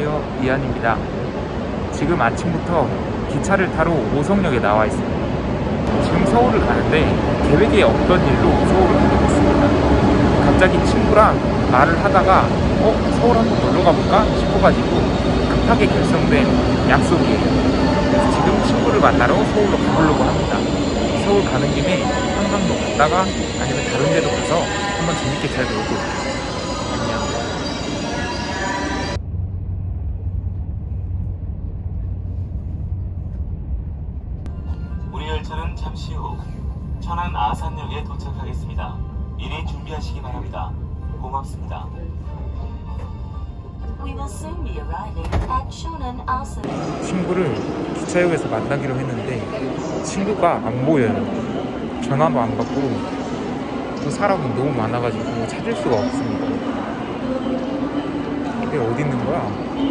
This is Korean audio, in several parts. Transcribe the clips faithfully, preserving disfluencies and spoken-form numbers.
안녕하세요, 이한입니다. 지금 아침부터 기차를 타러 오성역에 나와 있습니다. 지금 서울을 가는데 계획에 없던 일로 서울을 가게 됐습니다. 갑자기 친구랑 말을 하다가 어? 서울 한번 놀러 가볼까? 싶어가지고 급하게 결정된 약속이에요. 그래서 지금 친구를 만나러 서울로 가보려고 합니다. 서울 가는 김에 한강도 갔다가 아니면 다른 데도 가서 한번 재밌게 잘 놀고 올게요. 우리 열차는 잠시 후 천안 아산역에 도착하겠습니다. 미리 준비하시기 바랍니다. 고맙습니다. 친구를 기차역에서 만나기로 했는데 친구가 안 보여요. 전화도 안 받고 또 사람이 너무 많아가지고 찾을 수가 없습니다. 이게 어디 있는 거야?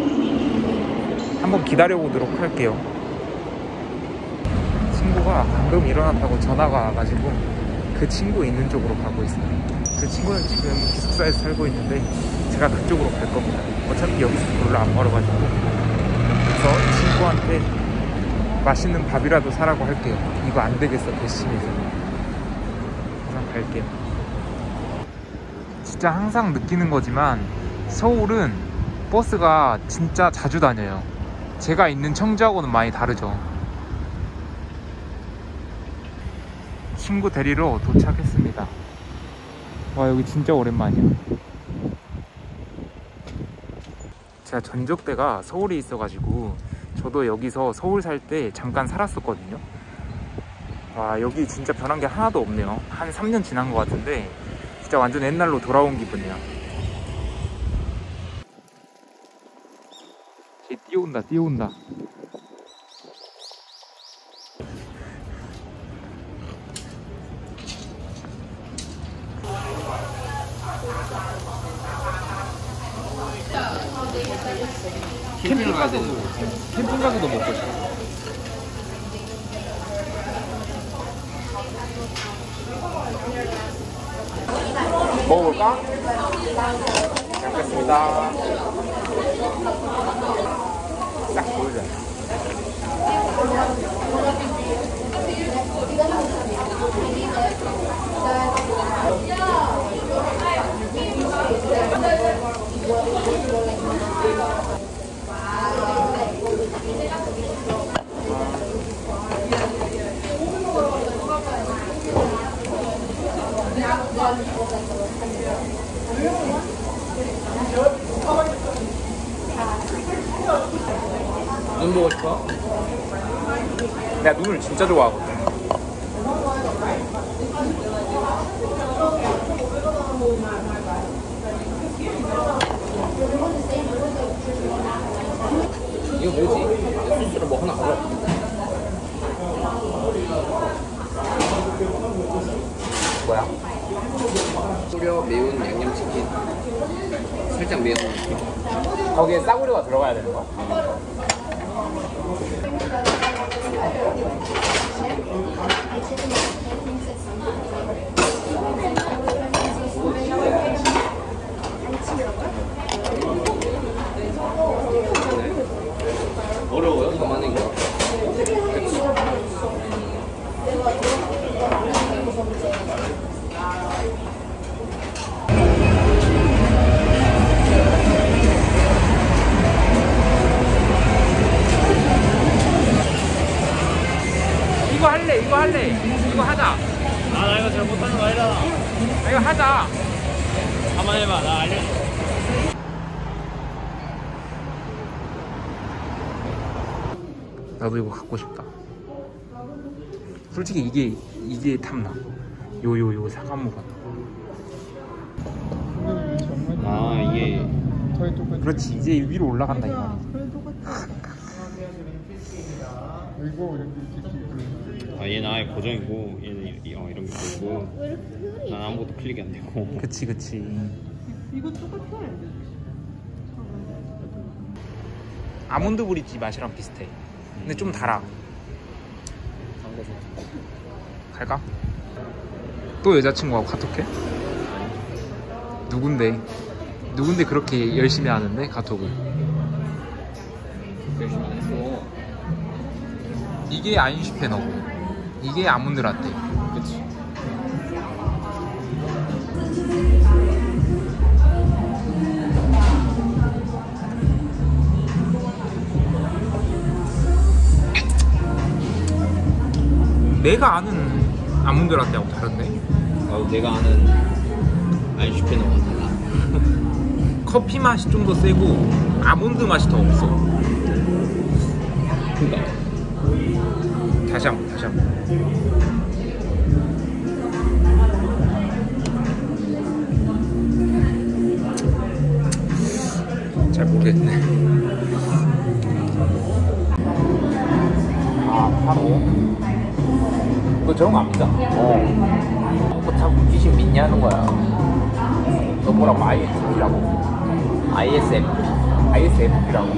한번 기다려보도록 할게요. 친구가 방금 일어났다고 전화가 와가지고 그 친구 있는 쪽으로 가고 있어요. 그 친구는 지금 기숙사에서 살고 있는데 제가 그쪽으로 갈 겁니다. 어차피 여기서 별로 안 멀어가지고. 그래서 친구한테 맛있는 밥이라도 사라고 할게요. 이거 안 되겠어, 괘씸해서. 그냥 갈게요. 진짜 항상 느끼는 거지만 서울은 버스가 진짜 자주 다녀요. 제가 있는 청주하고는 많이 다르죠. 친구 데리러 도착했습니다. 와, 여기 진짜 오랜만이야. 제가 전적대가 서울에 있어가지고 저도 여기서 서울 살 때 잠깐 살았었거든요. 와, 여기 진짜 변한 게 하나도 없네요. 한 삼 년 지난 것 같은데 진짜 완전 옛날로 돌아온 기분이야. 쟤 뛰어온다 뛰어온다. 캠핑 가서도 캠핑 가서도 먹고 싶어. 먹어볼까? 잘 먹겠습니다. 싹 보여줘. 눈 보고 싶어? 내가 눈을 진짜 좋아하거든. 이거 뭐지? 소스를 뭐 하나 걸어. 뭐야? 소려 매운 양념치킨. 살짝 매운 느낌. 거기에 싸구려가 들어가야 되는 거야? 어려워요? 더 많은 거. 이거 할래 이거 할래 이거 하자. 아, 나 이거 잘 못하는 거 아니잖아. 아, 이거 하자. 한번 해봐. 나 알려줘. 나도 이거 갖고 싶다. 솔직히 이게 이게 탐나. 요요요 사과무가. 아, 이게. 그렇지, 이제 위로 올라간다 이 말이지. 아, 얘는 아예 고정이고, 얘는 이, 어, 이런 게 보이고, 난 아무것도 클릭이 안 되고. 그치 그치. 이거 똑같아. 아몬드 브릿지 맛이랑 비슷해. 근데 좀 달아. 갈까? 또 여자친구하고 카톡해? 누군데? 누군데 그렇게 열심히 하는데 카톡을? 열심히 안 했어. 이게 아인슈페너고 이게 아몬드 라떼. 그치. 내가 아는 아몬드 라떼하고 다른데? 어, 내가 아는 아인슈페너가 달라. 커피 맛이 좀 더 세고 아몬드 맛이 더 없어. 그니까. 다시 한번 다시 한번. 잘 모르겠네. 아 바로 너 저런 거 안 믿잖아. 어. 뭐 자꾸 귀신 믿냐는 거야. 너 뭐라고 아이에스에프피라고? 아이에스에프피 아이에스에프피라고.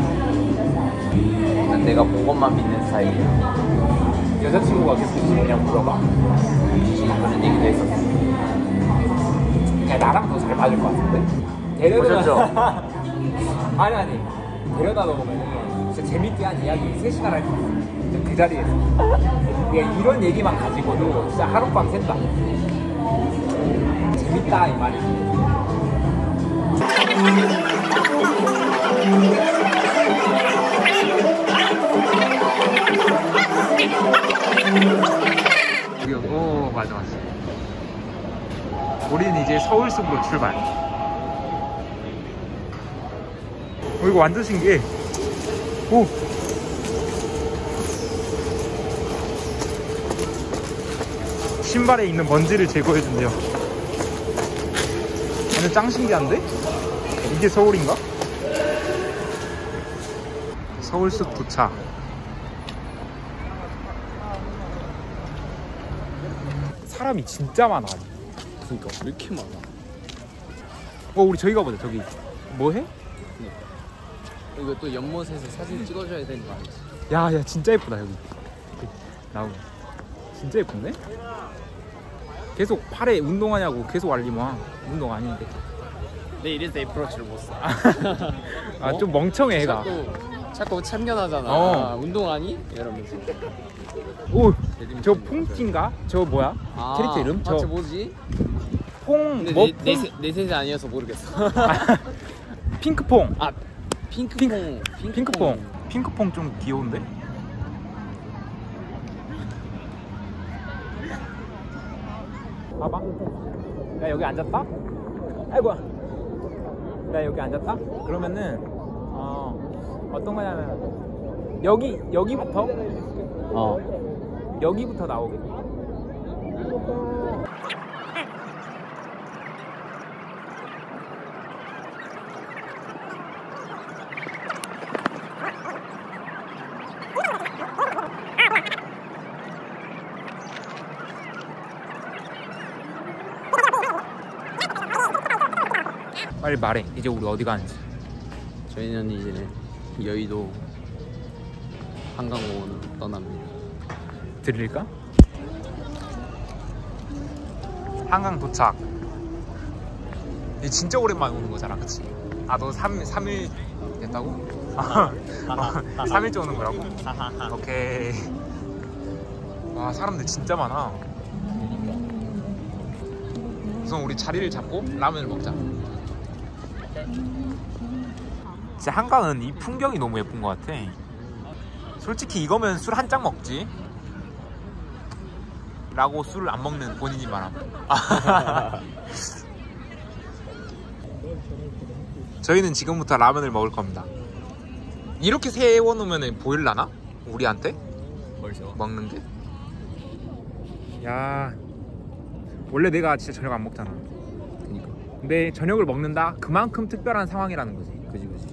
난 내가 본 것만 믿는 스타일이야. 여자친구가 계속 그냥 물어봐. 귀신이 그런 얘기도 했었어. 그냥 나랑 더 잘 맞을 것 같은데? 데려다 아니 아니 데려다 놓으면 진짜 재밌게 한 이야기 세 시간 할 수 있어. 그 자리에서 그냥 이런 얘기만 가지고도 진짜 하룻밤 샌다. 재밌다 이 말이지. 오 맞아 맞아. 우리는 이제 서울 숲으로 출발. 어 이거 완전 신기해. 오 신발에 있는 먼지를 제거해준대요. 완전 짱 신기한데? 이게 서울인가? 서울숲 도착. 사람이 진짜 많아. 그니까 왜 이렇게 많아? 어 우리 저기 가보자. 저기 뭐 해? 이거 또 연못에서 사진 찍어줘야 되는 거 아니지? 야야 진짜 예쁘다 여기. 나오고 진짜 예쁜데? 계속 팔에 운동하냐고 계속 알리면 운동 아닌데. 내 이래서 애플워치를 못 사. 아 좀 멍청해 애가. 자꾸, 자꾸 참견하잖아. 어. 아, 운동하니? 이러면서. 오 저 퐁찌인가? 저 뭐야? 아, 캐릭터 이름? 저 저 뭐지? 퐁 근데 뭐? 내, 내, 세, 내 세대 아니어서 모르겠어. 아, 핑크퐁. 아 핑크퐁. 핑크퐁. 핑크퐁. 핑크퐁 좀 귀여운데? 봐봐. 나 여기 앉았다? 아이고야. 나 여기 앉았다? 그러면은 어, 어떤 거냐면 여기 여기부터 어. 여기부터 나오게. 빨리 말해. 이제 우리 어디 가는지. 저희는 이제 여의도 한강공원으로 떠납니다. 들릴까? 한강 도착. 이게 진짜 오랜만에 오는 거잖아, 그치? 아, 너 삼 일 됐다고? 삼 일째 오는 거라고? 오케이. 와, 사람들 진짜 많아. 우선 우리 자리를 잡고 라면을 먹자. 진짜 한강은 이 풍경이 너무 예쁜 것 같아. 솔직히 이거면 술 한 잔 먹지 라고 술을 안 먹는 본인이 말함. 저희는 지금부터 라면을 먹을 겁니다. 이렇게 세워놓으면 보일라나? 우리한테? 벌써 먹는 게? 야, 원래 내가 진짜 저녁 안 먹잖아. 그니까. 근데 저녁을 먹는다? 그만큼 특별한 상황이라는 거지. 그지 그지.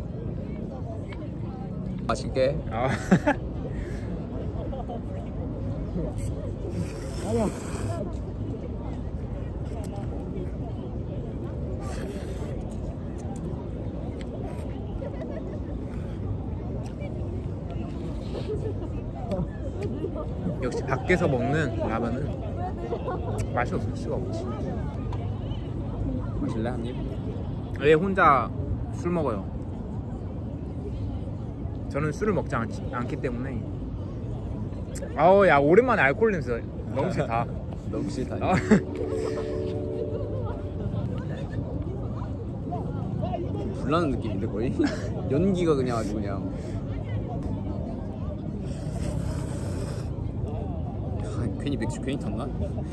맛있게. 아. 역시 밖에서 먹는 라면은 맛이 없을 수가 없지. 마실래 한 입? 왜 혼자 술 먹어요? 저는 술을 먹지 않지, 않기 때문에. 아우 야 오랜만에 알코올 냄새 너무 싫다. 너무 싫다. 아. 불나는 느낌인데 거의. 연기가 그냥 아주 그냥. 아, 괜히 맥주 괜히 탔나?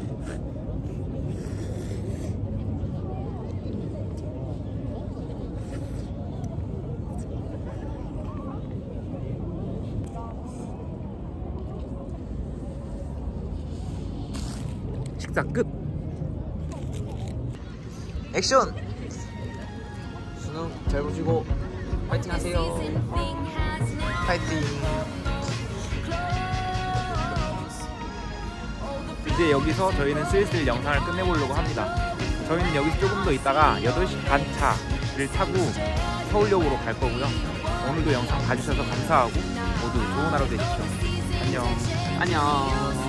식사 끝. 액션. 수능 잘 보시고 파이팅 하세요. 파이팅. 이제 여기서 저희는 슬슬 영상을 끝내보려고 합니다. 저희는 여기서 조금 더 있다가 여덟 시 반 차를 타고 서울역으로 갈 거고요. 오늘도 영상 봐주셔서 감사하고 모두 좋은 하루 되십시오. 안녕. 안녕.